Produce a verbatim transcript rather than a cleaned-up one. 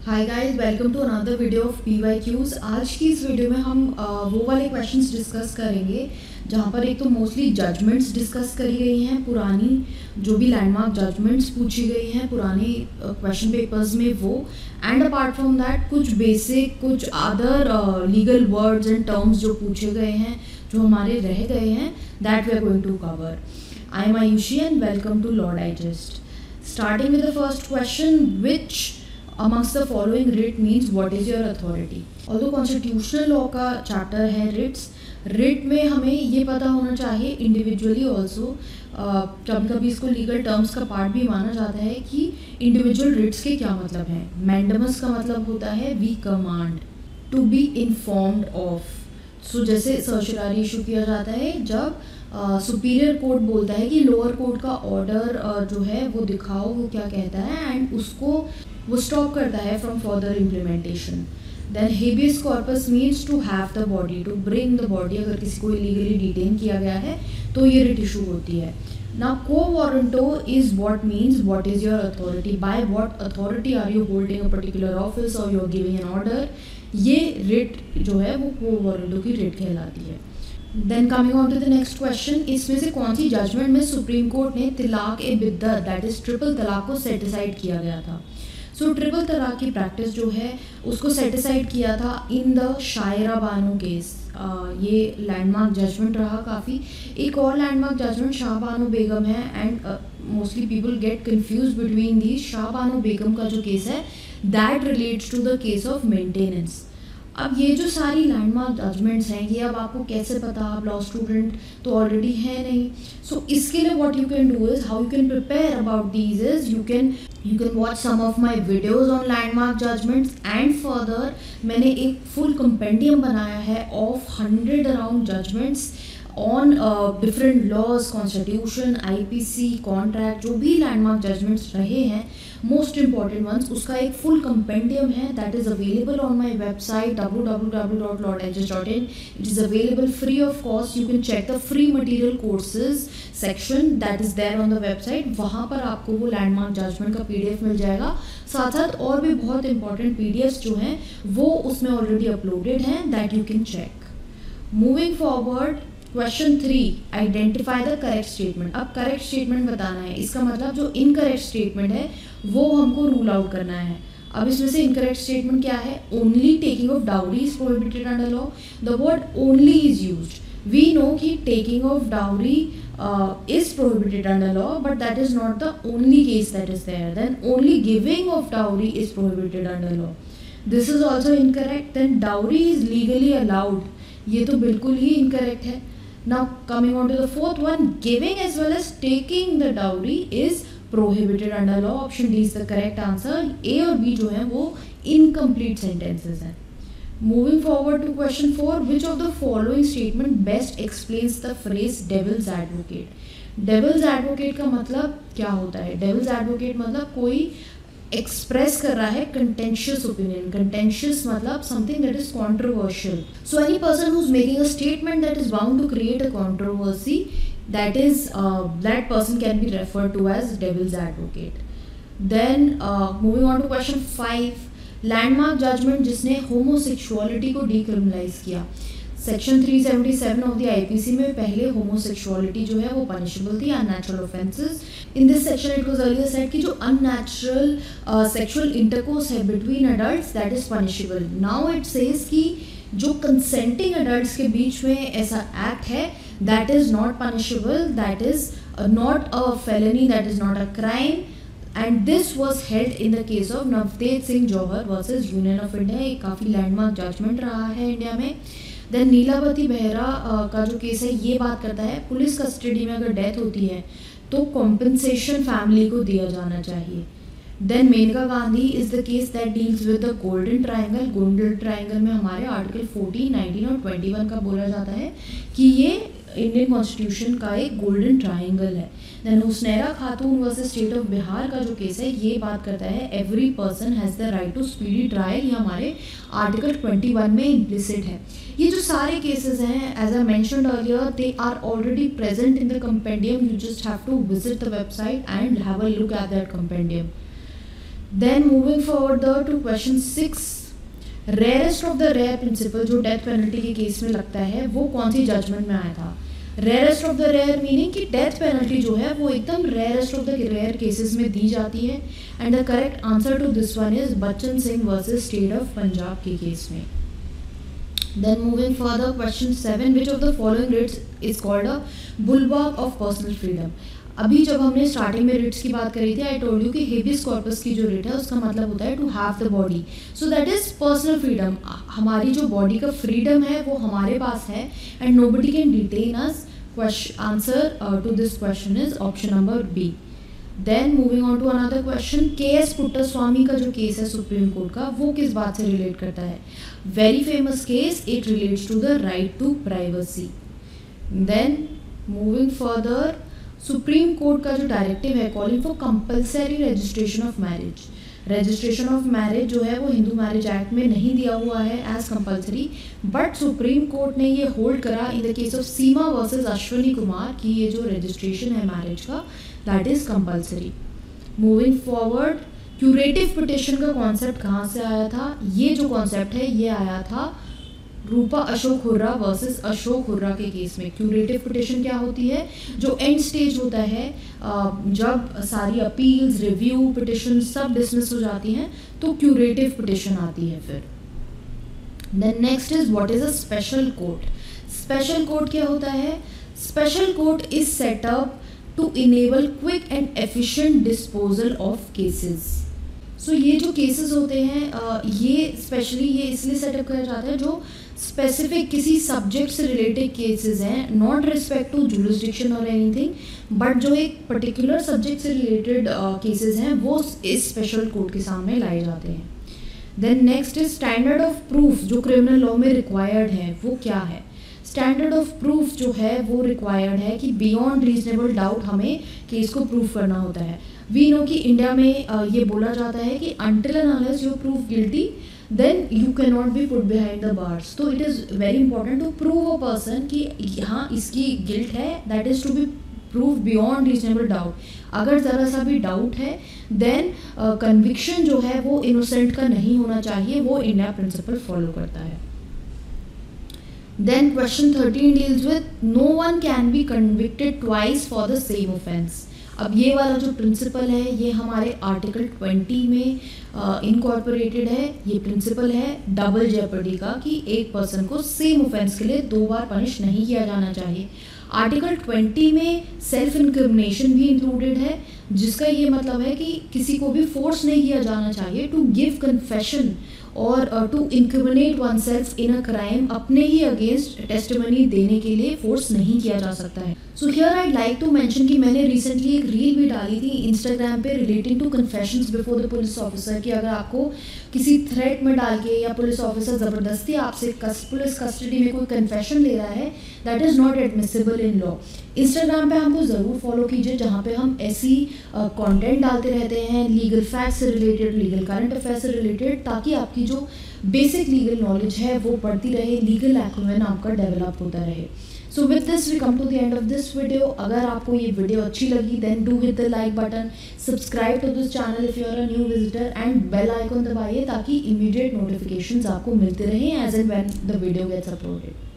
Hi guys, welcome to another video of P Y Qs. आज की इस video में हम आ, वो वाले क्वेश्चंस डिस्कस करेंगे जहाँ पर एक तो मोस्टली जजमेंट्स डिस्कस करी गई हैं, पुरानी जो भी लैंडमार्क जजमेंट्स पूछी गई हैं पुराने क्वेश्चन पेपर्स में वो, एंड अपार्ट फ्रॉम दैट कुछ बेसिक कुछ other legal words and terms जो पूछे गए हैं जो हमारे रह गए हैं, that we are going to cover. I am Ayushi and welcome to Law Digest. Starting with the first question, which amongst the following writ means what is your authority? Although constitutional law का chapter है writs, writ में हमें ये पता होना चाहिए individually also, कभी कभी इसको लीगल टर्म्स का पार्ट भी माना जाता है कि इंडिविजुअल writs के क्या मतलब हैं। मैंडमस का मतलब होता है we command to be informed of. So जैसे सर्कुलर इशू किया जाता है जब सुपीरियर uh, कोर्ट बोलता है कि लोअर कोर्ट का ऑर्डर uh, जो है वो दिखाओ वो क्या कहता है, एंड उसको वो स्टॉप करता है from further implementation. Then habeas corpus means to have the body, to bring the body. अगर किसी को इलीगली डिटेन किया गया है तो ये रिट इशू होती है। Now quo warranto is what means what is your authority, by what authority are you holding a particular office और you are giving an order. ये रिट जो है वो को वारंटो की रिट कहलाती है। Then coming on to the next question, इसमें से कौन सी जजमेंट में सुप्रीम कोर्ट ने तिलाक ए बिद्दत दैट इज ट्रिपल तलाक को सेटिसाइड किया गया था? सो so, ट्रिपल तलाक की प्रैक्टिस जो है उसको सेटिसाइड किया था in the Shayara Bano case. ये लैंडमार्क जजमेंट रहा काफ़ी। एक और लैंडमार्क जजमेंट शाह बानो बेगम है, and mostly people get confuse between the. Shah Bano Begum का जो केस है that relates to the case of maintenance. अब ये जो सारी लैंडमार्क जजमेंट्स हैं ये अब आपको कैसे पता, आप लॉ स्टूडेंट तो ऑलरेडी है नहीं। सो so, इसके लिए what you can do is, how you can prepare about these is you can you can watch some of my videos on landmark judgments, and further मैंने एक फुल कंपेंडियम बनाया है of hundred around judgments on different laws, constitution, I P C, contract, जो भी landmark judgments रहे हैं most important ones, उसका एक फुल कंपेंडियम है that is available on my website W W W dot law digest dot in. It is available free of cost. You can check the free material courses section that is there on the website. वहाँ पर आपको वो landmark judgment का P D F मिल जाएगा। साथ साथ और भी बहुत इंपॉर्टेंट पी डी एफ्स जो हैं वो उसमें ऑलरेडी अपलोडेड हैं that you can check. Moving forward, question three, identify the correct statement. अब करेक्ट स्टेटमेंट बताना है, इसका मतलब जो इनकरेक्ट स्टेटमेंट है वो हमको रूल आउट करना है। अब इसमें से इनकरेक्ट स्टेटमेंट क्या है? Only taking of dowry is prohibited under law. The word only is used. We know कि taking of dowry is prohibited under law, but that is not the only case that is there. Then only giving of dowry is prohibited under law, this is also incorrect. Then dowry is legally allowed, ये तो बिल्कुल ही incorrect है। Now coming on to the fourth one, giving as well as taking the dowry is prohibited under law. Option D is the correct answer. A और B जो है वो incomplete sentences हैं। Moving forward to question four, which of the following statement best explains the phrase devil's advocate? Devil's advocate का मतलब क्या होता है? Devil's advocate मतलब कोई एक्सप्रेस कर रहा है कंटेंशियस ओपिनियन। कंटेंशियस मतलब something that is controversial. So any person who is making a statement that is bound to create a controversy, that is that person can be referred to as devil's advocate. Then moving on to question five, landmark judgment जिसने homosexuality को decriminalise किया। Section three seventy seven of the I P C में पहले homosexuality जो है वो punishable थी, unnatural offences. In this section it was earlier said कि जो अननेचुरल सेक्सुअल इंटरकोर्स है between adults that is punishable. Now it says कि जो कंसेंटिंग अडल्ट्स के बीच में ऐसा एक्ट है that is not punishable, that is not a felony, that is not a crime, and this was held in the case of Navtej Singh Johar versus Union of India. एक काफ़ी landmark judgment रहा है India में। Then Nilavati Behera uh, का जो case है ये बात करता है पुलिस कस्टडी में अगर डेथ होती है तो कॉम्पनसेशन फैमिली को दिया जाना चाहिए। Then Maneka Gandhi is the case that deals with the golden triangle. Golden triangle में हमारे आर्टिकल फोर्टीन, नाइनटीन और ट्वेंटी वन का बोला जाता है कि ये इंडियन कॉन्स्टिट्यूशन का एक गोल्डन ट्रायंगल है। Then Husnara Khatoon versus state of Bihar का जो केस है ये बात करता है every person has the right to speedy trial, ये हमारे आर्टिकल ट्वेंटी वन में इम्प्लिसिट है। ये जो सारे केसेस हैं as I mentioned earlier they are already present in the compendium. You just have to visit the website and have a look at that compendium. Then moving forward to question six, rarest of the rare principle जो death penalty के case में लगता है वो कौन सी judgment में आया था? Rarest of the rare meaning कि डेथ पेनल्टी जो है वो एकदम rarest of the rare cases में दी जाती है, and the correct answer to this one is Bachan Singh versus state of Punjab के केस में। Then moving further, question seven, which of the following writs is called a bulwark of personal freedom? अभी जब हमने starting में रिट्स की बात करी थी, आई टोल्ड यू कि हेबियस कॉर्पस की जो रिट है उसका मतलब होता है to have the body, so that is personal freedom. हमारी जो बॉडी का फ्रीडम है वो हमारे पास है, and nobody can detain us. Answer to this question is option number B. Then moving on to another question, K S Puttaswamy का जो केस है सुप्रीम कोर्ट का वो किस बात से रिलेट करता है? Very famous case, it relates to the right to privacy. Then moving further, supreme court का जो डायरेक्टिव है calling for compulsory registration of marriage, registration of marriage जो है वो हिंदू मैरिज एक्ट में नहीं दिया हुआ है as compulsory, but supreme court ने ये होल्ड करा in the case of Seema versus Ashwini Kumar कि ये जो रजिस्ट्रेशन है मैरिज का that is compulsory. Moving forward, curative petition का कॉन्सेप्ट कहाँ से आया था? ये जो कॉन्सेप्ट है ये आया था रूपा अशोक हुर्रा वर्सेस अशोक हुर्रा के केस में। क्यूरेटिव पिटिशन क्या होती है? जो एंड स्टेज होता है जब सारी अपील्स, रिव्यू पिटिशन सब डिसमिस हो जाती हैं तो क्यूरेटिव पिटिशन आती है फिर। Then next is what is a special court? Special court क्या होता है? Special court is set up to enable quick and efficient disposal of cases. So ये जो केसेस होते हैं uh, ये स्पेशली ये इसलिए सेटअप किया जाता है जो स्पेसिफिक किसी सब्जेक्ट से रिलेटेड केसेस हैं, नॉट रिस्पेक्ट टू जुरिस्डिक्शन और एनीथिंग, बट जो एक पर्टिकुलर सब्जेक्ट से रिलेटेड केसेस हैं वो इस स्पेशल कोर्ट के सामने लाए जाते हैं। Then next is standard of proof जो क्रिमिनल लॉ में रिक्वायर्ड है वो क्या है? स्टैंडर्ड ऑफ प्रूफ जो है वो रिक्वायर्ड है कि बियॉन्ड रीजनेबल डाउट हमें केस को प्रूफ करना होता है। वी नो कि इंडिया में uh, ये बोला जाता है कि until and unless you prove guilty then you cannot be put behind the bars। तो it is very important to prove a person कि हाँ इसकी गिल्ट है, that is to be proved beyond reasonable doubt। अगर ज़रा सा भी doubt है then कन्विक्शन uh, जो है वो इनोसेंट का नहीं होना चाहिए, वो इंडिया प्रिंसिपल फॉलो करता है। Then question thirteen deals with no one can be convicted twice for the same offense। अब ये वाला जो प्रिंसिपल है ये हमारे आर्टिकल ट्वेंटी में इनकॉर्पोरेटेड uh, है। ये प्रिंसिपल है डबल जेपर्डी का कि एक पर्सन को सेम ऑफेंस के लिए दो बार पनिश नहीं किया जाना चाहिए। आर्टिकल ट्वेंटी में सेल्फ इनक्रिमिनेशन भी इंक्लूडेड है, जिसका ये मतलब है कि किसी को भी फोर्स नहीं किया जाना चाहिए टू गिव कन्फेशन और to incriminate oneself in a crime. अपने ही अगेंस्ट टेस्टिमनी देने के लिए फोर्स नहीं किया जा सकता है। So here I like to mention कि मैंने रिसेंटली एक रील भी डाली थी इंस्टाग्राम पे relating to confessions before the police officer कि अगर आपको किसी थ्रेट में डाल के या पुलिस ऑफिसर ज़बरदस्ती आपसे कस, पुलिस कस्टडी में कोई कन्फेशन ले रहा है that is not admissible in law. Instagram पे हमको ज़रूर फॉलो कीजिए जहाँ पे हम ऐसी कंटेंट डालते रहते हैं लीगल फैक्ट से रिलेटेड, लीगल करंट अफेयर से रिलेटेड, ताकि आपकी जो बेसिक लीगल नॉलेज है वो बढ़ती रहे, लीगल एक्वेन आपका डेवलप होता रहे। So with this we come to the end of this video. अगर आपको ये वीडियो अच्छी लगी then do hit the like button, subscribe to this channel if you are a new visitor and bell icon दबाइए ताकि immediate notifications आपको मिलते रहें as and when the video gets uploaded.